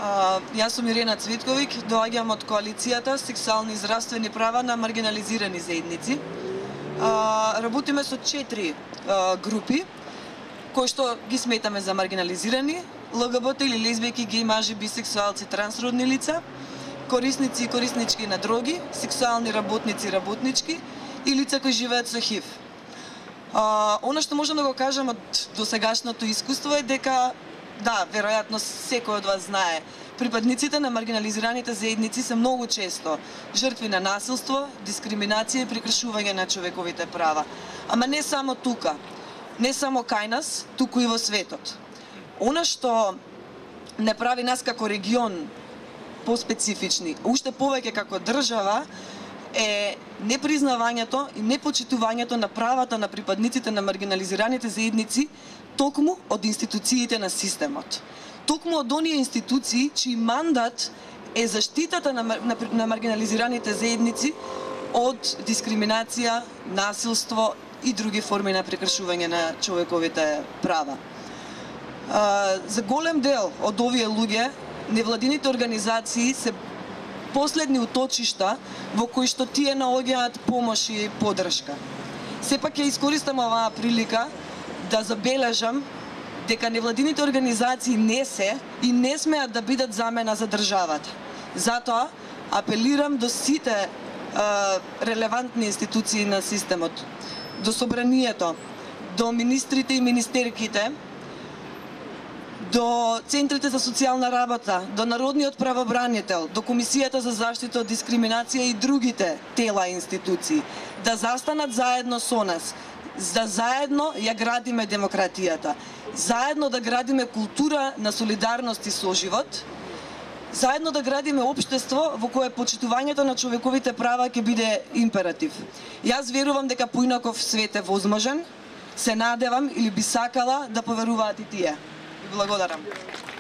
Јас сум Ирена Цвитковиќ, доаѓам од коалицијата Сексуални и здравствени права на маргинализирани заедници. Работиме со 4 групи кои што ги сметаме за маргинализирани: ЛГБТ или лесбијки, геј, мажи, бисексуалци, трансродни лица, корисници и кориснички на дроги, сексуални работници и работнички и лица кои живеат со ХИВ. Она што можам да го кажам од досегашното искуство е дека, да, веројатно секој од вас знае, припадниците на маргинализираните заедници се многу често жртви на насилство, дискриминација и прекршување на човековите права. Ама не само тука, не само кај нас, туку и во светот. Она што не прави нас како регион поспецифични, уште повеќе како држава, е непризнавањето и непочитувањето на правата на припадниците на маргинализираните заедници токму од институциите на системот. Токму од оние институции чиј мандат е заштитата на маргинализираните заедници од дискриминација, насилство и други форми на прекршување на човековите права. За голем дел од овие луѓе, невладините организации се последни уточишта во кои што тие наоѓаат помош и поддршка. Сепак ја искористам оваа прилика да забележам дека невладините организации не се и не смеат да бидат замена за државата. Затоа апелирам до сите релевантни институции на системот, до собранието, до министрите и министерките, до центрите за социјална работа, до Народниот правобранител, до Комисијата за заштита од дискриминација и другите тела и институции, да застанат заедно со нас, да заедно ја градиме демократијата, заедно да градиме култура на солидарност и соживот, заедно да градиме општество во кое почитувањето на човековите права ќе биде императив. Јас верувам дека поинаков свет е возможен, се надевам или би сакала да поверуваат и тие. Благодарам.